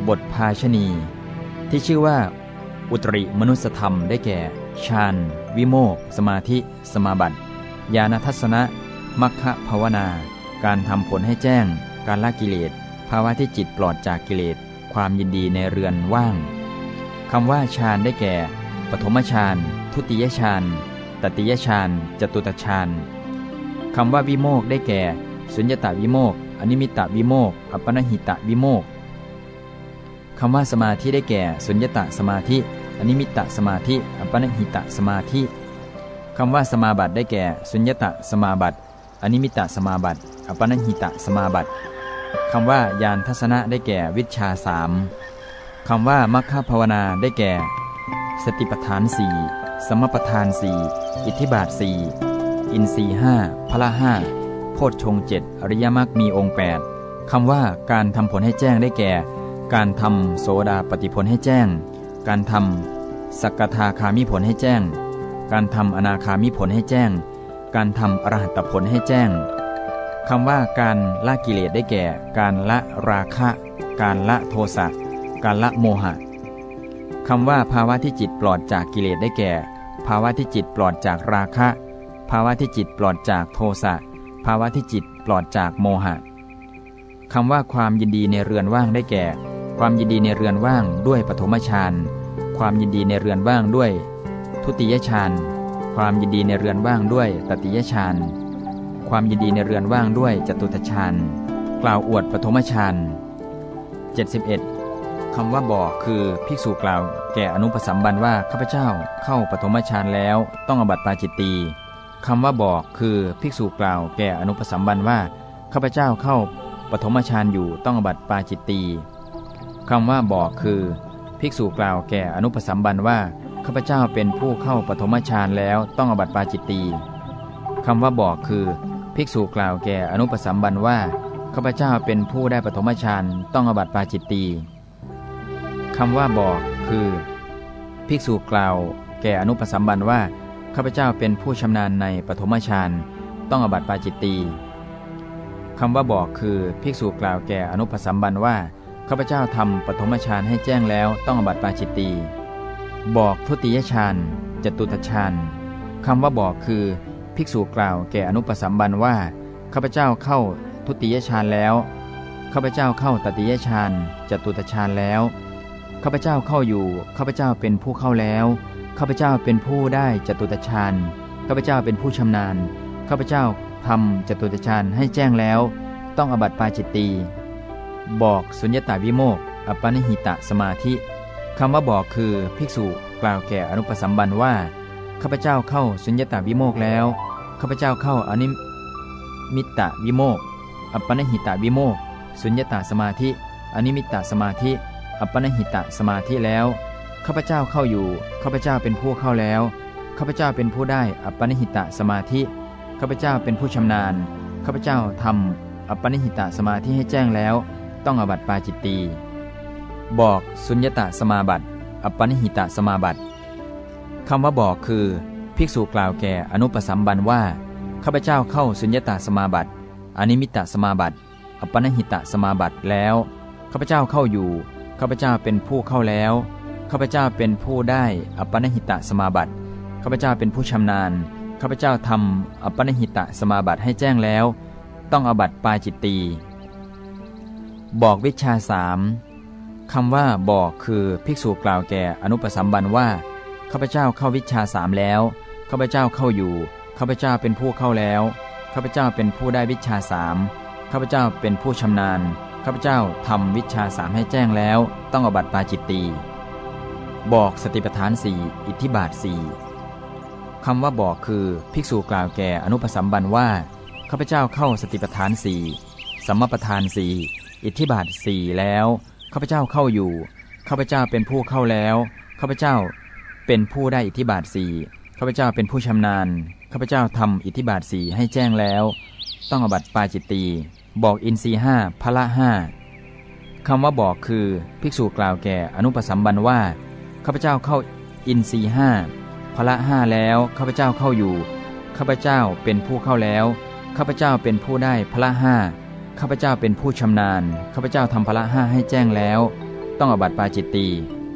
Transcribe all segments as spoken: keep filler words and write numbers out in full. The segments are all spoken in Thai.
บทภาชณีที่ชื่อว่าอุตริมนุสธรรมได้แก่ฌานวิโมกข์สมาธิสมาบัติญาณทัศนะมัคคะภาวนาการทำผลให้แจ้งการละกิเลสภาวะที่จิตปลอดจากกิเลสความยินดีในเรือนว่างคำว่าฌานได้แก่ปฐมฌานทุติยฌานตติยฌานจตุตฌานคำว่าวิโมกข์ได้แก่สุญญตวิโมกข์อนิมิตวิโมกข์อัปปนหิตวิโมกข์คำว่าสมาธิได้แก่สุญญตสมาธิอนิมิตสมาธิอัปปนหิตสมาธิคำว่าสมาบัติได้แก่สุญญตสมาบัติอนิมิตสมาบัติอัปปนหิตสมาบัติคำว่าญาณทัศนะได้แก่วิชชาสามคำว่ามัคคะภาวนาได้แก่สติปัฏฐานสี่สมปัฏฐานสี่อิทธิบาทสี่อินทรีย์ห้าพละห้าโพชฌงค์เจ็ดอริยมรรคมีองค์แปดคำว่าการทำผลให้แจ้งได้แก่การทำโสดาปัตติผลให้แจ้งการทำสักทาคามิผลให้แจ้งการทำอนาคามิผลให้แจ้งการทำอรหัตผลให้แจ้งคำว่าการละกิเลสได้แก่การละราคะการละโทสะการละโมหะคำว่าภาวะที่จิตปลอดจากกิเลสได้แก่ภาวะที่จิตปลอดจากราคะภาวะที่จิตปลอดจากโทสะภาวะที่จิตปลอดจากโมหะคำว่าความยินดีในเรือนว่างได้แก่ความยินดีในเรือนว่างด้วยปฐมฌานความยินดีในเรือนว่างด้วยทุติยฌานความยินดีในเรือนว่างด้วยตติยฌานความยินดีในเรือนว่างด้วยจตุตฌานกล่าวอวดปฐมฌานเจ็ดสิบเอ็ดคำว่าบอกคือภิกษุกล่าวแก่อนุปสัมบันว่าข้าพเจ้าเข้าปฐมฌานแล้วต้องอบัติปาจิตตีคำว่าบอกคือภิกษุกล่าวแก่อนุปสัมบันว่าข้าพเจ้าเข้าปฐมฌานอยู่ต้องอบัติปาจิตตีคำว่าบอกคือภิกษุกล่าวแก่อนุปสัมบันว่าข้าพเจ้าเป็นผู้เข้าปฐมฌานแล้วต้องอบัติปาจิตตีคำว่าบอกคือภิกษุกล่าวแก่อนุปสัมบันว่าข้าพเจ้าเป็นผู้ได้ปฐมฌานต้องอบัติปาจิตตีคำว่าบอกคือภิกษุกล่าวแก่อนุปสัมบันว่าข้าพเจ้าเป็นผู้ชำนาญในปฐมฌานต้องอบัติปาจิตตีคำว่าบอกคือภิกษุกล่าวแก่อนุปสัมบันว่าข้าพเจ้าทำปฐมฌานให้แจ้งแล้วต้องอบัติปาจิตตีบอกทุติยฌานจตุตฌานคำว่าบอกคือภิกษุกล่าวแก่อนุปสัมบันว่าข้าพเจ้าเข้าทุติยฌานแล้วข้าพเจ้าเข้าตติยฌานจตุตฌานแล้วข้าพเจ้าเข้าอยู่ข้าพเจ้าเป็นผู้เข้าแล้วข้าพเจ้าเป็นผู้ได้จตุตฌานข้าพเจ้าเป็นผู้ชำนาญข้าพเจ้าทำจตุตฌานให้แจ้งแล้วต้องอบัติปาจิตตีบอกสุญญตวิโมกข์อัปปนหิตสมาธิคำว่าบอกคือภิกษุกล่าวแก่อนุปสัมบันว่าข้าพเจ้าเข้าสุญญตวิโมกข์แล้วข้าพเจ้าเข้าอนิมิตวิโมกข์อัปปนหิตวิโมกข์สุญญตสมาธิอนิมิตสมาธิอัปปนหิตสมาธิแล้วข้าพเจ้าเข้าอยู่ข้าพเจ้าเป็นผู้เข้าแล้วข้าพเจ้าเป็นผู้ได้อัปปนหิตสมาธิข้าพเจ้าเป็นผู้ชำนาญข้าพเจ้าทำอัปปนหิตสมาธิให้แจ้งแล้วต้องอบัติปาจิตตีบอกสุญญตสมาบัติอัปปนหิตสมาบัติคำว่าบอกคือภิกษุกล่าวแก่อนุปสัมบันว่าข้าพเจ้าเข้าสุญญตสมาบัติอนิมิตสมาบัติอัปปนหิตสมาบัติแล้วข้าพเจ้าเข้าอยู่ข้าพเจ้าเป็นผู้เข้าแล้วข้าพเจ้าเป็นผู้ได้อัปปนหิตสมาบัติข้าพเจ้าเป็นผู้ชำนาญข้าพเจ้าทำอัปปนหิตสมาบัติให้แจ้งแล้วต้องอบัติปาจิตตีบอกวิชชาสามคำว่าบอกคือภิกษุกล่าวแก่อนุปสัมบันว่าข้าพเจ้าเข้าวิชชาสามแล้วข้าพเจ้าเข้าอยู่ข้าพเจ้าเป็นผู้เข้าแล้วข้าพเจ้าเป็นผู้ได้วิชชาสามข้าพเจ้าเป็นผู้ชำนาญข้าพเจ้าทำวิชชาสามให้แจ้งแล้วต้องอบัติปาจิตตีบอกสติปัฏฐานสี่อิทธิบาทสี่คำว่าบอกคือภิกษุกล่าวแก่อนุปสัมบันว่าข้าพเจ้าเข้าสติปัฏฐานสี่สัมมาปัฏฐานสี่อิทธิบาทสี่แล้วข้าพเจ้าเข้าอยู่ข้าพเจ้าเป็นผู้เข้าแล้วข้าพเจ้าเป็นผู้ได้อิทธิบาทสี่ข้าพเจ้าเป็นผู้ชำนาญข้าพเจ้าทำอิทธิบาทสี่ให้แจ้งแล้วต้องอบัติปาจิตตีบอกอินทรีย์ห้าพละห้าคำว่าบอกคือภิกษุกล่าวแก่อนุปสัมบันว่าข้าพเจ้าเข้าอินทรีย์ห้าพละห้าแล้วข้าพเจ้าเข้าอยู่ข้าพเจ้าเป็นผู้เข้าแล้วข้าพเจ้าเป็นผู้ได้พละห้าข้าพเจ้าเป็นผู้ชำนาญข้าพเจ้าทำพละห้าให้แจ้งแล้วต้องอาบัติปาจิตตี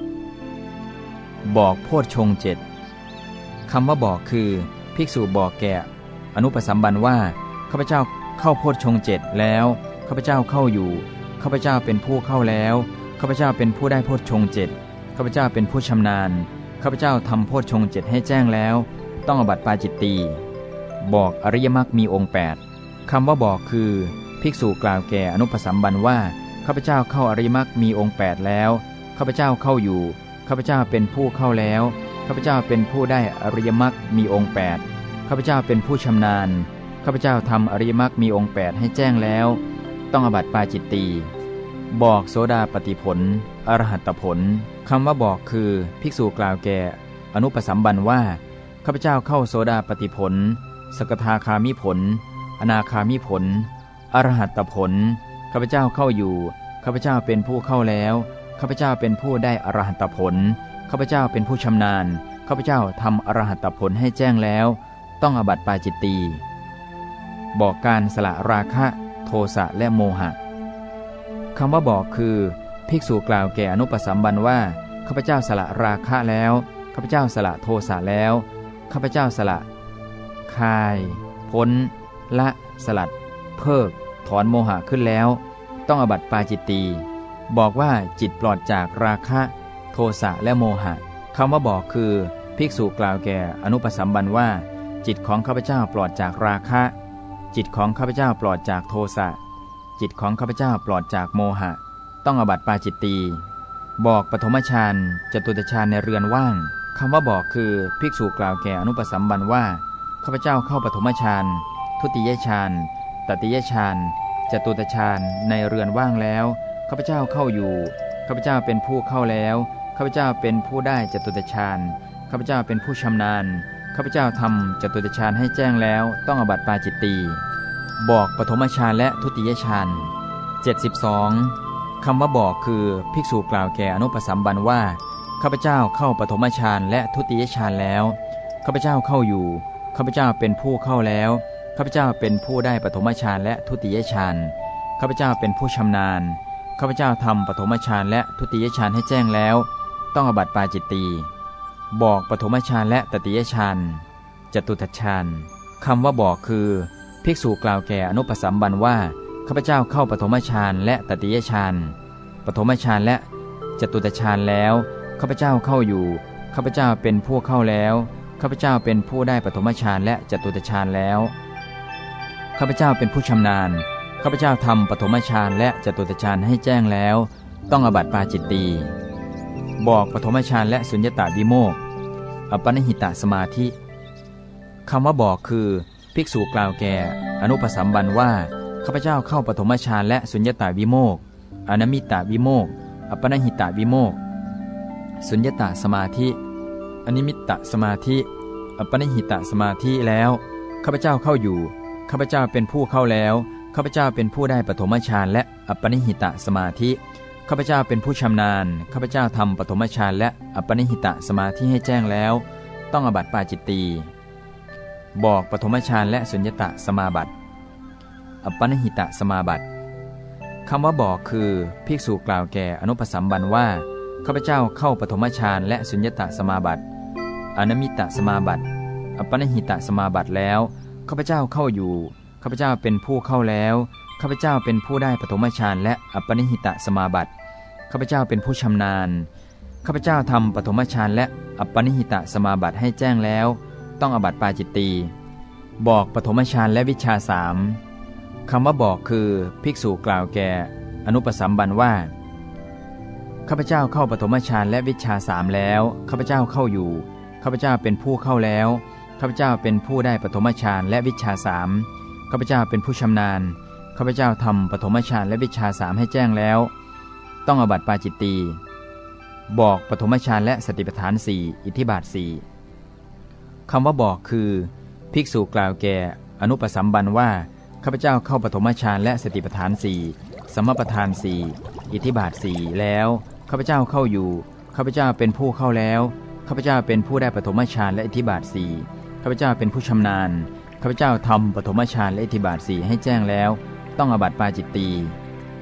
บอกโพชฌงค์เจ็ดคำว่าบอกคือภิกษุบอกแก่อนุปสัมบันว่าข้าพเจ้าเข้าโพชฌงค์เจ็ดแล้วข้าพเจ้าเข้าอยู่ข้าพเจ้าเป็นผู้เข้าแล้วข้าพเจ้าเป็นผู้ได้โพชฌงค์เจ็ดข้าพเจ้าเป็นผู้ชำนาญข้าพเจ้าทำโพชฌงค์เจ็ดให้แจ้งแล้วต้องอาบัติปาจิตตีบอกอริยมรรคมีองค์แปดคำว่าบอกคือภิกษุกล่าวแก่อนุปสัมบันว่าข้าพเจ้าเข้าอริยมรรคมีองค์แปดแล้วข้าพเจ้าเข้าอยู่ข้าพเจ้าเป็นผู้เข้าแล้วข้าพเจ้าเป็นผู้ได้อริยมรรคมีองค์แปดข้าพเจ้าเป็นผู้ชำนาญข้าพเจ้าทำอริยมรรคมีองค์แปดให้แจ้งแล้วต้องอาบัติปาจิตตีบอกโสดาปัตติผลอรหัตตผลคำว่าบอกคือภิกษุกล่าวแก่อนุปสัมบันว่าข้าพเจ้าเข้าโสดาปัตติผลสกทาคามิผลอนาคามิผลอรหัตตผลข้าพเจ้าเข้าอยู่ข้าพเจ้าเป็นผู้เข้าแล้วข้าพเจ้าเป็นผู้ได้อรหัตตผลข้าพเจ้าเป็นผู้ชำนาญข้าพเจ้าทำอรหัตตผลให้แจ้งแล้วต้องอาบัติปาจิตตีบอกการสละราคะโทสะและโมหะคำว่าบอกคือภิกษุกล่าวแก่อนุปสัมบันว่าข้าพเจ้าสละราคะแล้วข้าพเจ้าสละโทสะแล้วข้าพเจ้าสละคายพ้นละสลัดเพิกถอนโมหะขึ้นแล้วต้องอาบัติปาจิตตีบอกว่าจิตปลอดจากราคะโทสะและโมหะคำว่าบอกคือภิกษุกล่าวแก่อนุปสัมบันว่าจิตของข้าพเจ้าปลอดจากราคะจิตของข้าพเจ้าปลอดจากโทสะจิตของข้าพเจ้าปลอดจากโมหะต้องอาบัติปาจิตตีบอกปฐมฌานจตุตฌานในเรือนว่างคำว่าบอกคือภิกษุกล่าวแก่อนุปสัมบันว่าข้าพเจ้าเข้าปฐมฌานทุติยฌานตติยฌานจตุตฌานในเรือนว่างแล้วข้าพเจ้าเข้าอยู่ข้าพเจ้าเป็นผู้เข้าแล้วข้าพเจ้าเป็นผู้ได้จตุตฌานข้าพเจ้าเป็นผู้ชำนาญข้าพเจ้าทำจตุตฌานให้แจ้งแล้วต้องอาบัติปาจิตตีบอกปฐมฌานและทุติยฌานเจ็ดสิบสองคำว่าบอกคือภิกษุกล่าวแก่อนุปสัมบันว่าข้าพเจ้าเข้าปฐมฌานและทุติยฌานแล้วข้าพเจ้าเข้าอยู่ข้าพเจ้าเป็นผู้เข้าแล้วข้าพเจ้าเป็นผู้ได้ปฐมฌานและทุติยฌานข้าพเจ้าเป็นผู้ชำนาญข้าพเจ้าทำปฐมฌานและทุติยฌานให้แจ้งแล้วต้องอาบัติปาจิตตีบอกปฐมฌานและตติยฌานจตุตฌานคำว่าบอกคือภิกษุกล่าวแก่อนุปสัมบันว่าข้าพเจ้าเข้าปฐมฌานและตติยฌานปฐมฌานและจตุตฌานแล้วข้าพเจ้าเข้าอยู่ข้าพเจ้าเป็นผู้เข้าแล้วข้าพเจ้าเป็นผู้ได้ปฐมฌานและจตุตฌานแล้วข้าพเจ้าเป็นผู้ชำนาญข้าพเจ้าทำปฐมฌานและจตุตฌานให้แจ้งแล้วต้องอาบัติปาจิตตีบอกปฐมฌานและสุญญตาวิโมกข์อัปปนหิตสมาธิคำว่าบอกคือภิกษุกล่าวแก่อนุปสัมบันว่าข้าพเจ้าเข้าปฐมฌานและสุญญตาวิโมกข์อนามิตาวิโมกข์อัปปนหิตวิโมกข์สุญญตาสมาธิอนิมิตตสมาธิอัปปนหิตสมาธิแล้วข้าพเจ้าเข้าอยู่ข้าพเจ้าเป็นผู้เข้าแล้วข้าพเจ้าเป็นผู้ได้ปฐมฌานและอัปปนิหิตสมาธิข้าพเจ้าเป็นผู้ชำนาญข้าพเจ้าทำปฐมฌานและอัปปนิหิตสมาธิให้แจ้งแล้วต้องอาบัติปาจิตตีบอกปฐมฌานและสุญญตสมาบัติอัปปนิหิตสมาบัติคำว่าบอกคือภิกษุกล่าวแก่อนุปสัมบันว่าข้าพเจ้าเข้าปฐมฌานและสุญญตสมาบัติอนามิตสมาบัติอัปปนิหิตสมาบัติแล้วข้าพเจ้าเข้าอยู่ข้าพเจ้าเป็นผู้เข้าแล้วข้าพเจ้าเป็นผู้ได้ปฐมฌานและอัปปนิหิตสมาบัติข้าพเจ้าเป็นผู้ชำนาญข้าพเจ้าทำปฐมฌานและอัปปนิหิตสมาบัติให้แจ้งแล้วต้องอาบัติปาจิตตีบอกปฐมฌานและวิชชาสามคำว่าบอกคือภิกษุกล่าวแก่อนุปสัมบันว่าข้าพเจ้าเข้าปฐมฌานและวิชชาสามแล้วข้าพเจ้าเข้าอยู่ข้าพเจ้าเป็นผู้เข้าแล้วข้าพเจ้าเป็นผู้ได้ปฐมฌานและวิชชาสามข้าพเจ้าเป็นผู้ชำนาญข้าพเจ้าทำปฐมฌานและวิชชาสามให้แจ้งแล้วต้องอาบัติปาจิตตีบอกปฐมฌานและสติปัฏฐานสี่อิทธิบาทสี่คำว่าบอกคือภิกษุกล่าวแก่อนุปสัมบันว่าข้าพเจ้าเข้าปฐมฌานและสติปัฏฐานสี่สัมมาปัฏฐานสี่อิทธิบาทสี่แล้วข้าพเจ้าเข้าอยู่ข้าพเจ้าเป็นผู้เข้าแล้วข้าพเจ้าเป็นผู้ได้ปฐมฌานและอิทธิบาทสี่ข้าพเจ้าเป็นผู้ชำนาญข้าพเจ้าทำปฐมฌานและอิทธิบาทสี่ให้แจ้งแล้วต้องอาบัติปาจิตตี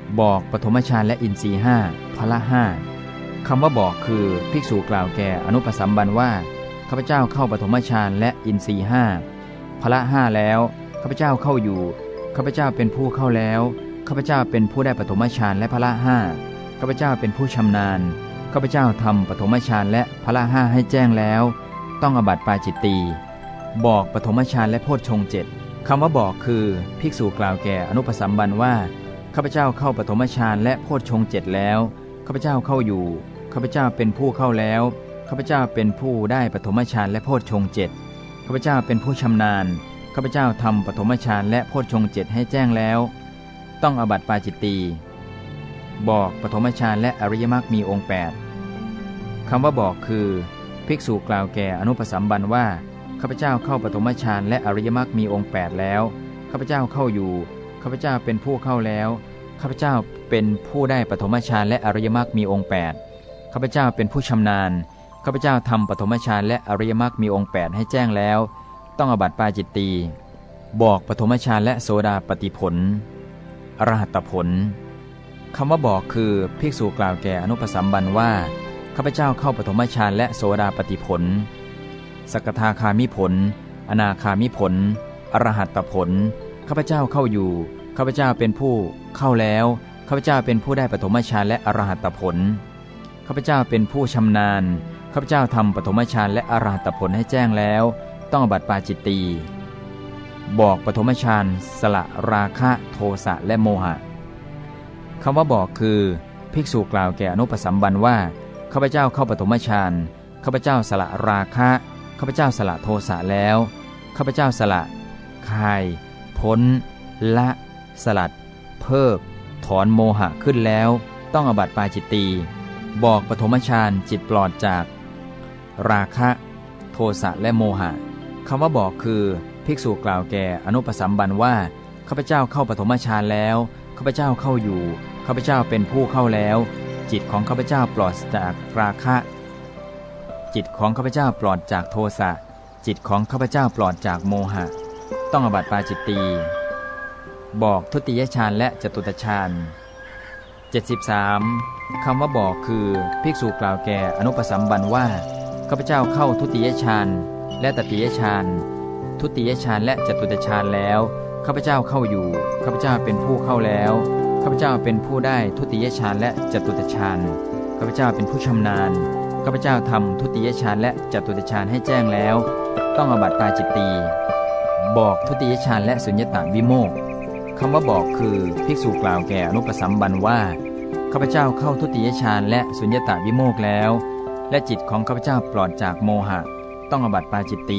บอกปฐมฌานและอินทรีย์ห้าพละห้าคำว่าบอกคือภิกษุกล่าวแก่อนุปสัมบันว่าข้าพเจ้าเข้าปฐมฌานและอินทรีย์ห้าพละห้าแล้วข้าพเจ้าเข้าอยู่ข้าพเจ้าเป็นผู้เข้าแล้วข้าพเจ้าเป็นผู้ได้ปฐมฌานและพละห้าข้าพเจ้าเป็นผู้ชำนาญข้าพเจ้าทำปฐมฌานและพละห้าให้แจ้งแล้วต้องอบัติปาจิตตีบอกปฐมฌานและโพชฌงค์เจ็ดคำว่าบอกคือภิกษุกล่าวแก่อนุปสัมบันว่าข้าพเจ้าเข้าปฐมฌานและโพชฌงค์เจ็ดแล้วข้าพเจ้าเข้าอยู่ข้าพเจ้าเป็นผู้เข้าแล้วข้าพเจ้าเป็นผู้ได้ปฐมฌานและโพชฌงค์เจ็ดข้าพเจ้าเป็นผู้ชำนาญข้าพเจ้าทำปฐมฌานและโพชฌงค์เจ็ดให้แจ้งแล้วต้องอบัติปาจิตตีบอกปฐมฌานและอริยมรรคมีองค์แปดคำว่าบอกคือภิกษุกล่าวแก่อนุปสัมบันว่าข้าพเจ้าเข้าปฐมฌานและอริยมรรคมีองค์แปดแล้วข้าพเจ้าเข้าอยู่ข้าพเจ้าเป็นผู้เข้าแล้วข้าพเจ้าเป็นผู้ได้ปฐมฌานและอริยมรรคมีองค์แปดข้าพเจ้าเป็นผู้ชำนาญข้าพเจ้าทำปฐมฌานและอริยมรรคมีองค์แปดให้แจ้งแล้วต้องอบัติปาจิตตีบอกปฐมฌานและโสดาปัตติผลอรหัตผลคำว่าบอกคือภิกษุกล่าวแก่อนุปสัมบันว่าข้าพเจ้าเข้าปฐมฌานและโสดาปัตติผลสกทาคามิผลอนาคามิผลอรหัตผลข้าพเจ้าเข้าอยู่ข้าพเจ้าเป็นผู้เข้าแล้วข้าพเจ้าเป็นผู้ได้ปฐมฌานและอรหัตผลข้าพเจ้าเป็นผู้ชำนาญข้าพเจ้าทำปฐมฌานและอรหัตผลให้แจ้งแล้วต้องอบัติปาจิตตีบอกปฐมฌานสละราคะโทสะและโมหะคำว่าบอกคือภิกษุกล่าวแก่อนุปสัมบันว่าข้าพเจ้าเข้าปฐมฌานข้าพเจ้าสละราคะข้าพเจ้าสละโทสะแล้วข้าพเจ้าสละคายพ้นละสลัดเพิกถอนโมหะขึ้นแล้วต้องอบัติปาจิตตีบอกปฐมฌานจิตปลอดจากราคะโทสะและโมหะคำว่าบอกคือภิกษุกล่าวแก่อนุปสัมบันว่าข้าพเจ้าเข้าปฐมฌานแล้วข้าพเจ้าเข้าอยู่ข้าพเจ้าเป็นผู้เข้าแล้วจิตของข้าพเจ้าปลอดจากราคะจิตของข้าพเจ้าปลอดจากโทสะจิตของข้าพเจ้าปลอดจากโมหะต้องอบัติปาจิตตีบอกทุติยฌานและจตุตฌานเจ็ดสิบสามคำว่าบอกคือภิกษุกล่าวแก่อนุปสัมบันว่าข้าพเจ้าเข้าทุติยฌานและตติยฌานทุติยฌานและจตุตฌานแล้วข้าพเจ้าเข้าอยู่ข้าพเจ้าเป็นผู้เข้าแล้วข้าพเจ้าเป็นผู้ได้ทุติยฌานและจตุตฌานข้าพเจ้าเป็นผู้ชำนาญข้าพเจ้าทำทุติยฌานและจตุตฌานให้แจ้งแล้วต้องอบัติปาจิตตีบอกทุติยฌานและสุญญตวิโมกข์คำว่าบอกคือภิกษุกล่าวแก่อนุปสัมบันว่าข้าพเจ้าเข้าทุติยฌานและสุญญตวิโมกข์แล้วและจิตของข้าพเจ้าปลอดจากโมหะต้องอบัติปาจิตตี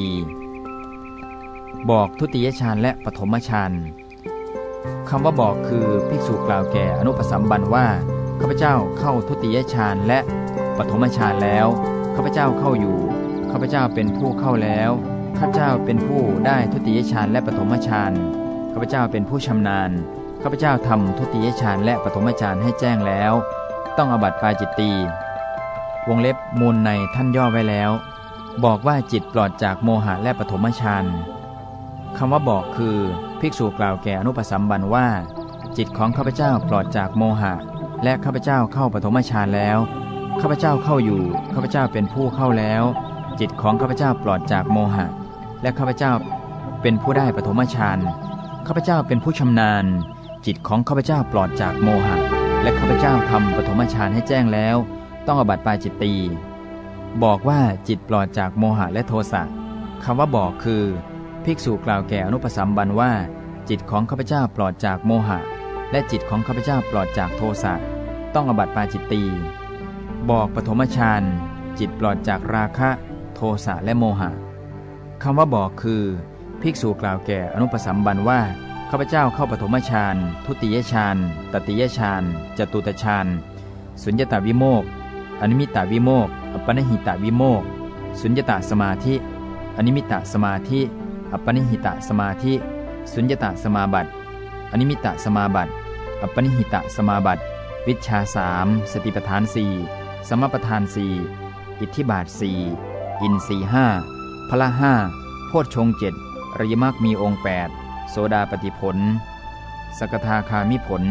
บอกทุติยฌานและปฐมฌานคำว่าบอกคือภิกษุกล่าวแก่อนุปสัมบันว่าข้าพเจ้าเข้าทุติยฌานและปฐมฌานแล้วข้าพเจ้าเข้าอยู่ข้าพเจ้าเป็นผู้เข้าแล้วข้าพเจ้าเป็นผู้ได้ทุติยฌานและปฐมฌานข้าพเจ้าเป็นผู้ชำนาญข้าพเจ้าทำทุติยฌานและปฐมฌานให้แจ้งแล้วต้องอบัติปาจิตตีวงเล็บมูลในท่านย่อไว้แล้วบอกว่าจิตปลอดจากโมหะและปฐมฌานคำว่าบอกคือภิกษุกล่าวแก่อนุปสัมบันว่าจิตของข้าพเจ้าปลอดจากโมหะและข้าพเจ้าเข้าปฐมฌานแล้วข้าพเจ้าเข้าอยู่ข้าพเจ้าเป็นผู้เข้าแล้วจิตของข้าพเจ้าปลอดจากโมหะและข้าพเจ้าเป็นผู้ได้ปฐมฌานข้าพเจ้าเป็นผู้ชำนาญจิตของข้าพเจ้าปลอดจากโมหะและข้าพเจ้าทำปฐมฌานให้แจ้งแล้วต้องอบัติปาจิตตีบอกว่าจิตปลอดจากโมหะและโทสะคำว่าบอกคือภิกษุกล่าวแก่อนุปสัมบันว่าจิตของข้าพเจ้าปลอดจากโมหะและจิตของข้าพเจ้าปลอดจากโทสะต้องอบัติปาจิตตีบอกปฐมฌานจิตปลอดจากราคะโทสะและโมหะคำว่าบอกคือภิกษุกล่าวแก่อนุปสัมบันว่าข้าพเจ้าเข้าปฐมฌานทุติยฌานตติยฌานจตุตฌานสุญญตวิโมกข์อนิมิตวิโมกข์อัปปนหิตวิโมกข์สุญญตสมาธิอนิมิตสมาธิอัปปนิหิตสมาธิสุญญตสมาบัติอนิมิตสมาบัติอัปปนิหิตสมาบัติวิชชาสามสติปัฏฐานสี่สมปัฏฐานสี่อิทธิบาทสี่อินทรีย์ห้าพละห้าโพชฌงค์เจ็ดอริยมรรคมีองค์แปดโสดาปัตติผลสกทาคามิผล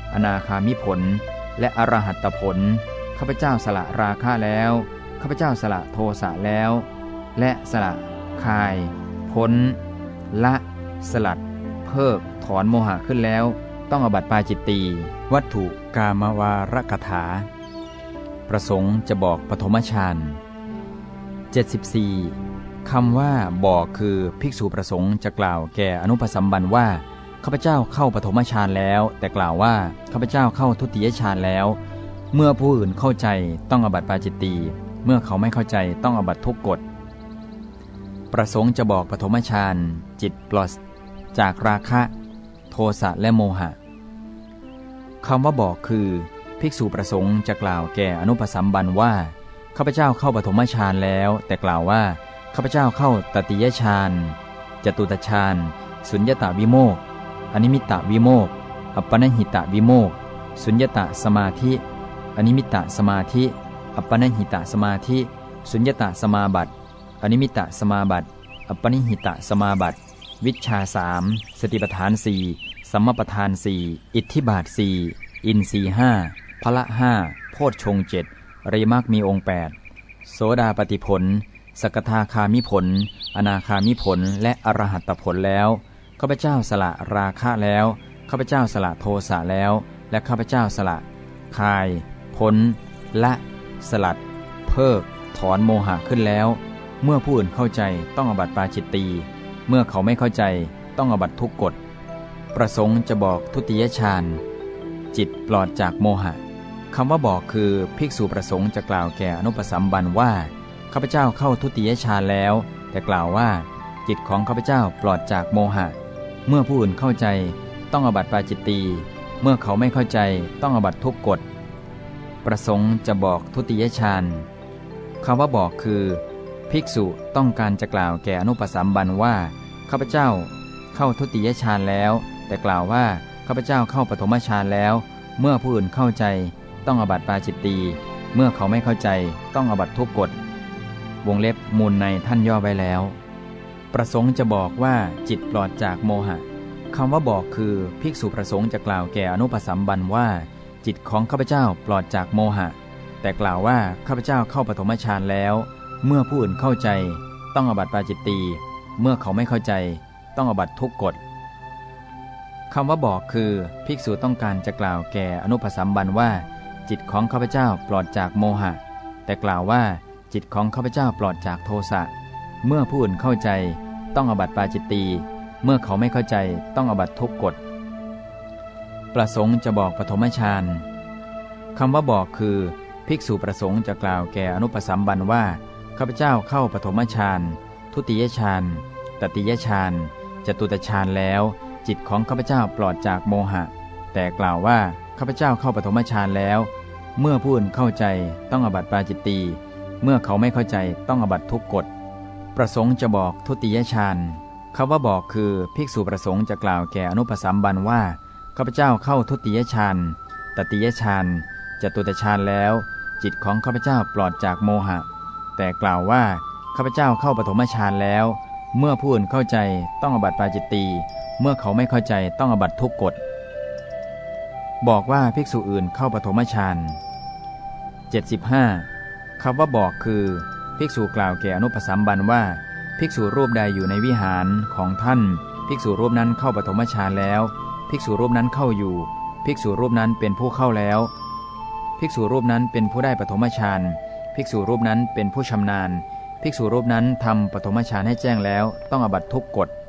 อนาคามิผลและอรหัตตผลข้าพเจ้าสละราคะแล้วข้าพเจ้าสละโทสะแล้วและสละคายพ้นละสลัดเพิกถอนโมหะขึ้นแล้วต้องอบัติปาจิตตีวัตถุกามวารกถาประสงค์จะบอกปฐมฌานเจ็ดสิบสี่คำว่าบอกคือภิกษุประสงค์จะกล่าวแก่อนุปสัมบันว่าข้าพเจ้าเข้าปฐมฌานแล้วแต่กล่าวว่าข้าพเจ้าเข้าทุติยฌานแล้วเมื่อผู้อื่นเข้าใจต้องอบัติปาจิตตีเมื่อเขาไม่เข้าใจต้องอบัติทุกกฎประสงค์จะบอกปฐมฌานจิตปลอดจากราคะโทสะและโมหะคำว่าบอกคือภิกษุประสงค์จะกล่าวแก่อนุปสัมบันว่าข้าพเจ้าเข้าปฐมฌานแล้วแต่กล่าวว่าข้าพเจ้าเข้าตติยฌานจตุตฌานสุญญตวิโมกข์อนิมิตตวิโมกข์อัปปนหิตวิโมกข์สุญญตสมาธิอนิมิตตสมาธิอัปปนหิตสมาธิสุญญตสมาบัติอนิมิตตสมาบัติอัปปนิหิตสมาบัติวิชชาสามสติปัฏฐานสี่สัมมาปัฏฐานสี่อิทธิบาทสี่อินทรีย์ห้าพละห้าโพชฌงค์เจ็ดอริยมรรคมีองค์แปดโสดาปัตติผลสกทาคามิผลอนาคามิผลและอรหัตตผลแล้วข้าพเจ้าสละราคะแล้วข้าพเจ้าสละโทสะแล้วและข้าพเจ้าสละคายพ้นละสลัดเพิกถอนโมหะขึ้นแล้วเมื่อผู้อื่นเข้าใจต้องอบัติปาจิตตีเมื่อเขาไม่เข้าใจต้องอบัติทุกกฎประสงค์จะบอกทุติยฌานจิตปลอดจากโมหะคำว่าบอกคือภิกษุประสงค์จะกล่าวแก่อนุปสัมบันว่าข้าพเจ้าเข้าทุติยฌานแล้วแต่กล่าวว่าจิตของข้าพเจ้าปลอดจากโมหะเมื่อผู้อื่นเข้าใจต้องอบัติปาจิตตีเมื่อเขาไม่เข้าใจต้องอบัติทุกกฎประสงค์จะบอกทุติยฌานคำว่าบอกคือภิกษุต้องการจะกล่าวแก่อนุปสัมบันว่าข้าพเจ้าเข้าทุติยฌานแล้วแต่กล่าวว่าข้าพเจ้าเข้าปฐมฌานแล้วเมื่อผู้อื่นเข้าใจต้องอบัติปาจิตตีเมื่อเขาไม่เข้าใจต้องอบัติทุกกฎวงเล็บมูลในท่านย่อไว้แล้วประสงค์จะบอกว่าจิตปลอดจากโมหะคำว่าบอกคือภิกษุประสงค์จะกล่าวแก่อนุปสัมบันว่าจิตของข้าพเจ้าปลอดจากโมหะแต่กล่าวว่าข้าพเจ้าเข้าปฐมฌานแล้วเมื่อผู้อื่นเข้าใจต้องอบัติปาจิตตีเมื่อเขาไม่เข้าใจต้องอบัติทุกกฎคำว่าบอกคือภิกษุต้องการจะกล่าวแก่อนุปสัมบันว่าจิตของข้าพเจ้าปลอดจากโมหะแต่กล่าวว่าจิตของข้าพเจ้าปลอดจากโทสะเมื่อผู้อื่นเข้าใจต้องอบัติปาจิตตีเมื่อเขาไม่เข้าใจต้องอบัติทุกกฎประสงค์จะบอกปฐมฌานคำว่าบอกคือภิกษุประสงค์จะกล่าวแก่อนุปสัมบันว่าข้าพเจ้าเข้าปฐมฌานทุติยฌานตติยฌานจตุตฌานแล้วจิตของข้าพเจ้าปลอดจากโมหะแต่กล่าวว่าข้าพเจ้าเข้าปฐมฌานแล้วเมื่อผู้อื่นเข้าใจต้องอบัติปาจิตตีเมื่อเขาไม่เข้าใจต้องอบัติทุกกฎประสงค์จะบอกทุติยฌานคำว่าบอกคือภิกษุประสงค์จะกล่าวแก่อนุปสัมบันว่าข้าพเจ้าเข้าทุติยฌานตติยฌานจตุตฌานแล้วจิตของข้าพเจ้าปลอดจากโมหะแต่กล่าวว่าข้าพเจ้าเข้าปฐมฌานแล้วเมื่อผู้อื่นเข้าใจต้องอบัติปาจิตตีเมื่อเขาไม่เข้าใจต้องอบัติทุกกฎบอกว่าภิกษุอื่นเข้าปฐมฌานเจ็ดสิบห้าคำว่าบอกคือภิกษุกล่าวแก่อนุปสัมบันว่าภิกษุรูปใดอยู่ในวิหารของท่านภิกษุรูปนั้นเข้าปฐมฌานแล้วภิกษุรูปนั้นเข้าอยู่ภิกษุรูปนั้นเป็นผู้เข้าแล้วภิกษุรูปนั้นเป็นผู้ได้ปฐมฌานภิกษุรูปนั้นเป็นผู้ชำนาญภิกษุรูปนั้นทำปฐมฌานให้แจ้งแล้วต้องอบัติทุกกฎ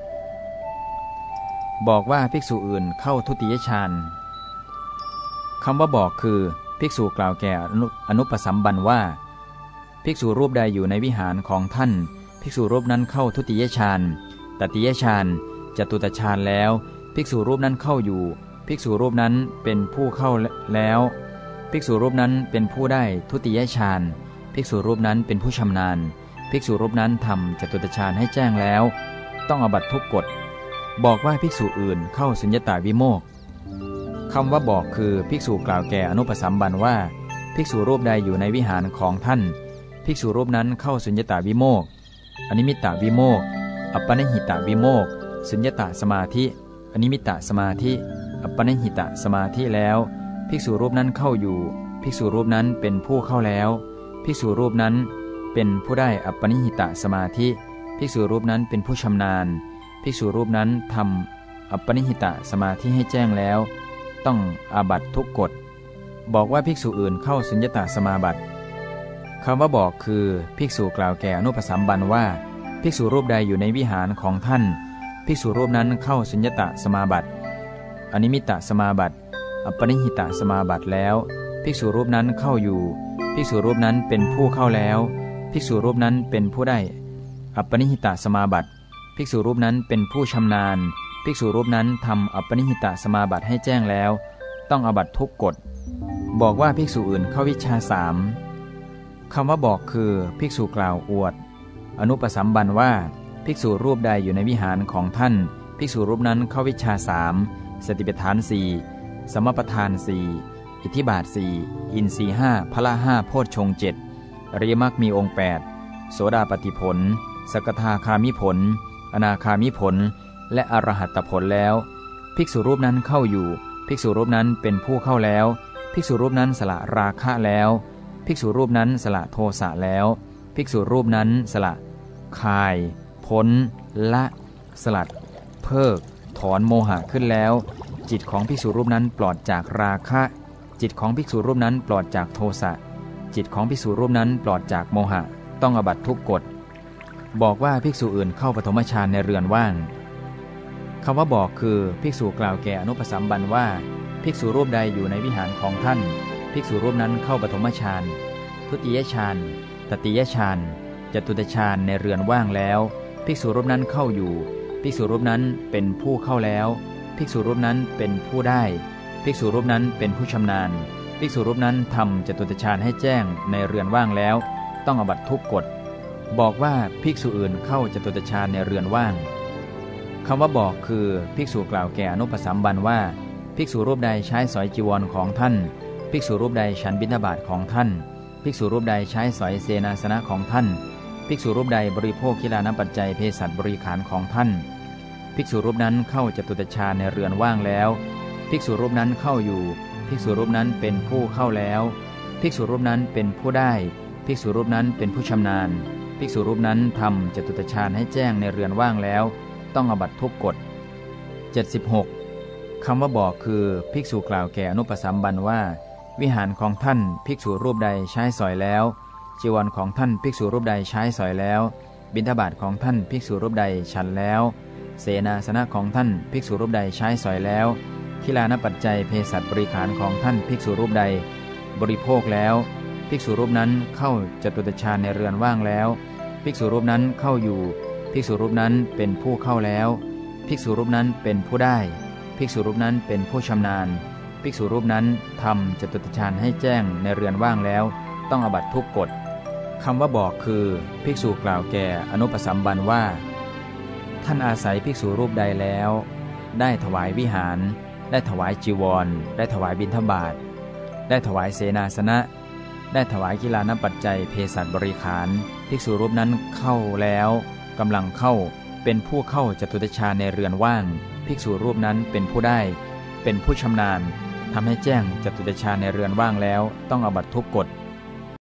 บอกว่าภิกษุอื่นเข้าทุติยฌานคำว่าบอกคือภิกษุกล่าวแก่อนุปสัมบันว่าภิกษุรูปใดอยู่ในวิหารของท่านภิกษุรูปนั้นเข้าทุติยฌานตติยฌานจตุตฌานแล้วภิกษุรูปนั้นเข้าอยู่ภิกษุรูปนั้นเป็นผู้เข้าแล้วภิกษุรูปนั้นเป็นผู้ได้ทุติยฌานภิกษุรูปนั้นเป็นผู้ชำนาญภิกษุรูปนั้นทำจตุตฌานให้แจ้งแล้วต้องอบัติทุกกฎบอกว่าภิกษุอื่นเข้าสุญญตวิโมกข์คำว่าบอกคือภิกษุกล่าวแก่อนุปสัมบันว่าภิกษุรูปใดอยู่ในวิหารของท่านภิกษุรูปนั้นเข้าสุญญตวิโมกข์อนิมิตตวิโมกข์อัปปนหิตวิโมกข์สุญญตสมาธิอนิมิตตสมาธิอัปปนิหิตสมาธิแล้วภิกษุรูปนั้นเข้าอยู่ภิกษุรูปนั้นเป็นผู้เข้าแล้วภิกษุรูปนั้นเป็นผู้ได้อัปปนิหิตสมาธิภิกษุรูปนั้นเป็นผู้ชำนาญภิกษุรูปนั้นทำอัปปนิหิตสมาธิให้แจ้งแล้วต้องอาบัตทุกกฎบอกว่าภิกษุอื่นเข้าสุญญตสมาบัติคำว่าบอกคือภิกษุกล่าวแก่อนุปสัมบันว่าภิกษุรูปใดอยู่ในวิหารของท่านภิกษุรูปนั้นเข้าสุญญตสมาบัติอนิมิตสมาบัติอัปปนิหิตสมาบัติแล้วภิกษุรูปนั้นเข้าอยู่ภิกษุรูปนั้นเป็นผู้เข้าแล้วภิกษุรูปนั้นเป็นผู้ได้อัปปนิหิตสมาบัติภิกษุรูปนั้นเป็นผู้ชำนาญภิกษุรูปนั้นทำอัปปนิหิตสมาบัติให้แจ้งแล้วต้องอาบัตทุกกฎบอกว่าภิกษุอื่นเข้าวิชาสามคำว่าบอกคือภิกษุกล่าวอวดอนุปสัมบันว่าภิกษุรูปใดอยู่ในวิหารของท่านภิกษุรูปนั้นเข้าวิชาสามสติปัฏฐานสี่สมปทานสี่อิทธิบาทสี่อินทรีย์ห้าพละห้าโพชฌงค์เจ็ดอริยมรรคมีองค์แปดโสดาปัตติผลสกทาคามิผลอนาคามิผลและอรหัตตผลแล้วภิกษุรูปนั้นเข้าอยู่ภิกษุรูปนั้นเป็นผู้เข้าแล้วภิกษุรูปนั้นสละราคะแล้วภิกษุรูปนั้นสละโทสะแล้วภิกษุรูปนั้นสละคายพ้นละสลัดเพิกถอนโมหะขึ้นแล้วจิตของภิกษุรูปนั้นปลอดจากราคะจิตของภิกษุรูปนั้นปลอดจากโทสะจิตของภิกษุรูปนั้นปลอดจากโมหะต้องอาบัตทุกกฎบอกว่าภิกษุอื่นเข้าปฐมฌานในเรือนว่างคำว่าบอกคือภิกษุกล่าวแก่อนุปสัมบันว่าภิกษุรูปใดอยู่ในวิหารของท่านภิกษุรูปนั้นเข้าปฐมฌานทุติยฌานตติยฌานจตุตฌานในเรือนว่างแล้วภิกษุรูปนั้นเข้าอยู่ภิกษุรูปนั้นเป็นผู้เข้าแล้วภิกษุรูปนั้นเป็นผู้ได้ภิกษุรูปนั้นเป็นผู้ชำนาญภิกษุรูปนั้นทำจตุตฌานให้แจ้งในเรือนว่างแล้วต้องอาบัตทุกกฎบอกว่าภิกษุอื่นเข้าจตุตฌานในเรือนว่างคำว่าบอกคือภิกษุกล่าวแก่อนุปสัมบันว่าภิกษุรูปใดใช้สอยจีวรของท่านภิกษุรูปใดฉันบิณฑบาตของท่านภิกษุรูปใดใช้สอยเสนาสนะของท่านภิกษุรูปใดบริโภคคิลานปัจจัยเภสัชบริขารของท่านภิกษุรูปนั้นเข้าจตุตฌานในเรือนว่างแล้วภิกษุรูปนั้นเข้าอยู่ภิกษุรูปนั้นเป็นผู้เข้าแล้วภิกษุรูปนั้นเป็นผู้ได้ภิกษุรูปนั้นเป็นผู้ชำนาญภิกษุรูปนั้นทำจตุตฌานให้แจ้งในเรือนว่างแล้วต้องอาบัตทุกกฎเจ็ดสิบหกคำว่าบอกคือภิกษุกล่าวแก่อนุปสัมบันว่าวิหารของท่านภิกษุรูปใดใช้สอยแล้วจีวรของท่านภิกษุรูปใดใช้สอยแล้วบิณฑบาตของท่านภิกษุรูปใดฉันแล้วเสนาสนะของท่านภิกษุรูปใดใช้สอยแล้วคิลานปัจจัยเภสัชบริขารของท่านภิกษุรูปใดบริโภคแล้วภิกษุรูปนั้นเข้าจตุตฌานในเรือนว่างแล้วภิกษุรูปนั้นเข้าอยู่ภิกษุรูปนั้นเป็นผู้เข้าแล้วภิกษุรูปนั้นเป็นผู้ได้ภิกษุรูปนั้นเป็นผู้ชำนาญภิกษุรูปนั้นทำจตุตฌานให้แจ้งในเรือนว่างแล้วต้องอาบัตทุกกฎคำว่าบอกคือภิกษุกล่าวแก่อนุปสัมบันว่าท่านอาศัยภิกษุรูปใดแล้วได้ถวายวิหารได้ถวายจีวรได้ถวายบิณฑบาตได้ถวายเสนาสนะได้ถวายกีฬานปัจจัยเภสัชบริขารภิกษุรูปนั้นเข้าแล้วกำลังเข้าเป็นผู้เข้าจตุตฌานในเรือนว่างภิกษุรูปนั้นเป็นผู้ได้เป็นผู้ชำนาญทำให้แจ้งจตุตฌานในเรือนว่างแล้วต้องอาบัตทุกกฎ